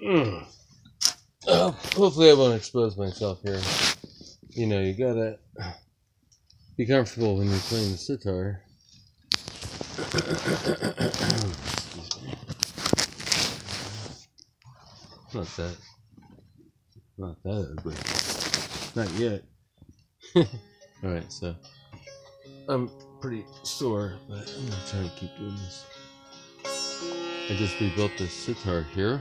Hopefully I won't expose myself here. You know, you gotta be comfortable when you're playing the sitar. Not that ugly. Not yet. Alright, so I'm pretty sore, but I'm gonna try and keep doing this. I just rebuilt this sitar here.